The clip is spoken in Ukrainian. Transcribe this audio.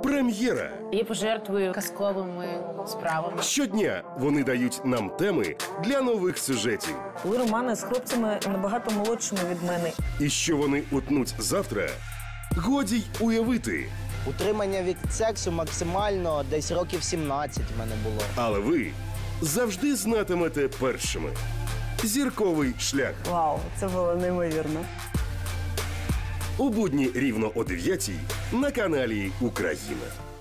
Прем'єра. Я пожертвую казковими справами. Щодня вони дають нам теми для нових сюжетів. Були романи з хлопцями набагато молодшими від мене. І що вони утнуть завтра, годі й уявити. Утримання від сексу максимально десь років 17 в мене було. Але ви завжди знатимете першими. Зірковий шлях. Вау, це було неймовірно. У будні рівно о 9 на каналі Україна.